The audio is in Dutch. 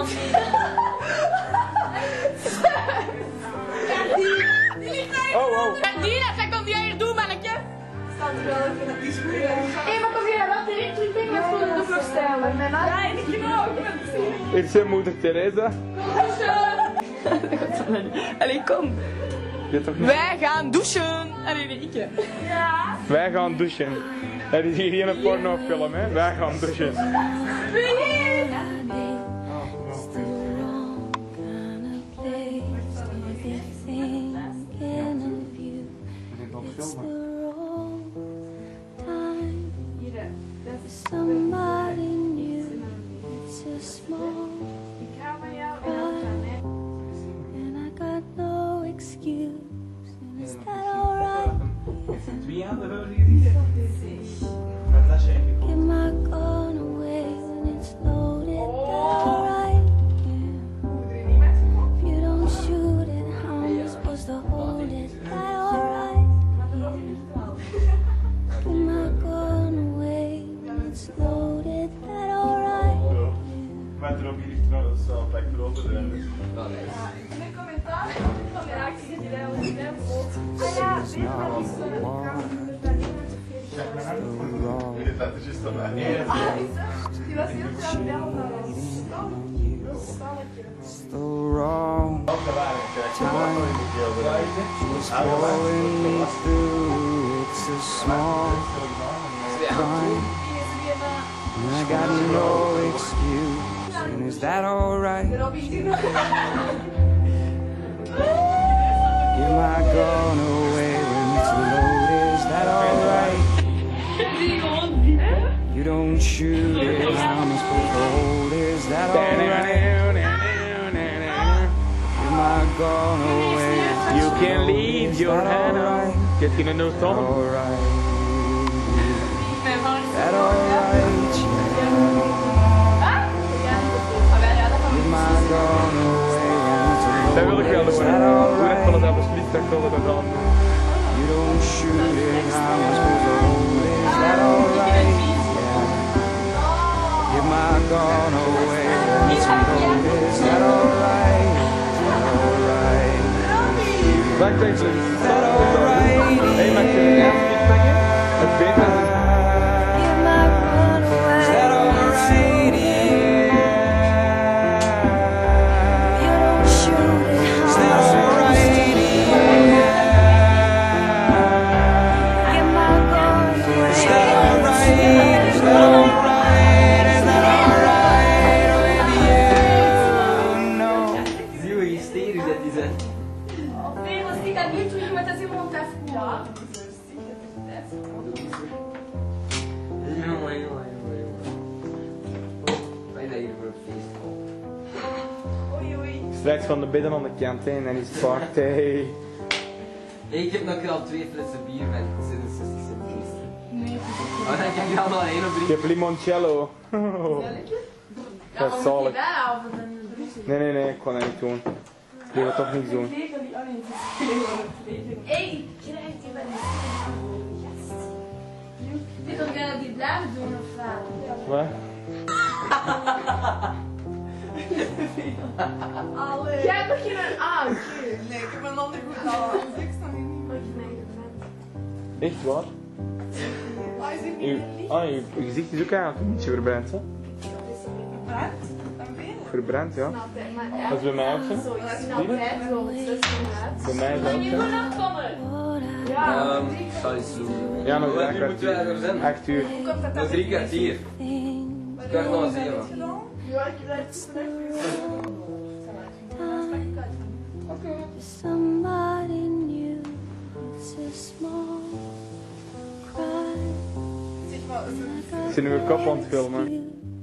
Die ligt daar. Oh. Cardina, zij komt die hier doen, mannetje. Staat er wel even dat die schoenen. Hé, maar kom hier, wat direct terug tegen met voelen de vlog stellen. Ja, en ik ook. Hier is zijn moeder Theresa. Allee, kom. Je toch niet? Wij gaan douchen. Allee, nee, ik. Ja. Wij gaan douchen. Het is hier geen pornofilm, hè? Wij gaan douchen. Somebody new, it's a small and I got no excuse. And is that alright? Get my gun away when it's loaded. Alright, yeah. If you don't shoot it, how am I supposed to hold it? That alright, yeah. Get my gun away when it's loaded. That alright. Met er ook hier trouwens zo bij grote zijn. In de commentaar van de reactie die hij al in hem voelt. Ah ja, dit was die was heel veel bellen naar ons. The wrong time was going through. It's a small crime, and I got no excuse. And is that alright? Get my gun away when it's loaded. Is that alright? You don't shoot it, how am I supposed to hold it? Is that alright? My gun away. You can leave your hand out. Get in een noodtand. Alright. That alright. Get my gun away. Dat wil ik wel doen. Doe echt van het alsjeblieft, dat wil ik dat wel doen. You don't shoot it, how am I supposed to hold it? Is that alright? Get my gun away. Is that alright? Wacht even. Hé, mag je een eerst iets zeggen? Het beter is. Get my gun away. Is that alright? You don't shoot it, Is how that alright? get my gun away. Is that alright? Is that alright? Is that alright with you? No. Zie hoe hysterisch dat is, hè? Nee, was ik dat niet doen, maar dat is iemand even goed. Ja. Jongen. Wij zijn hier voor een feest. Oei. Straks van de bedden aan de kant heen en is het party. Hey, ik heb nog al 2 flessen bier met 66 cent gisteren. Nee, Maar dan heb je allemaal 1 of 3. Ik heb limoncello. Dat is zalig. Nee, ik kan dat niet doen. Ik wil het toch niet doen. Hé, ik krijg die bij de gast. Dit ook die blijven doen of Wat? Allee. Jij hebt nog geen aan. Nee, ik heb een ander goed al. Ik sta nu niet. Echt waar? Uw gezicht is ook eigenlijk een beetje verbrand, hè? Verbrand, ja. Dat is bij mij ook zo. Bij mij is dat ook zo. Zal eens doen. Ja, nog Hoe 3 laat moeten wij er zijn? kwartier. 8 uur. Nog 3 kwartier. Kwart nog 7. Ja, ik krijg het Somebody new, it's a small crime. Ik zit nu mijn kop aan het filmen.